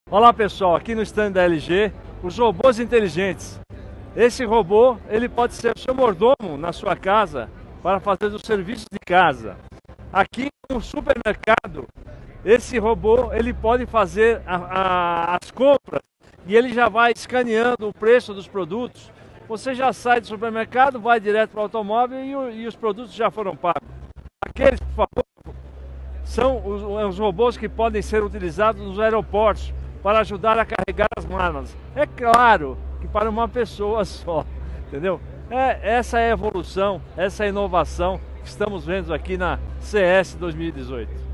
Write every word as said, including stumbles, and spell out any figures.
Olá pessoal, aqui no stand da L G, os robôs inteligentes. Esse robô, ele pode ser o seu mordomo na sua casa para fazer os serviços de casa. Aqui no supermercado, esse robô, ele pode fazer a, a, as compras e ele já vai escaneando o preço dos produtos. Você já sai do supermercado, vai direto para o automóvel e, o, e os produtos já foram pagos. Aqueles, por favor, são os, os robôs que podem ser utilizados nos aeroportos para ajudar a carregar as malas. É claro que para uma pessoa só, entendeu? É, essa é a evolução, essa é a inovação que estamos vendo aqui na C E S dois mil e dezoito.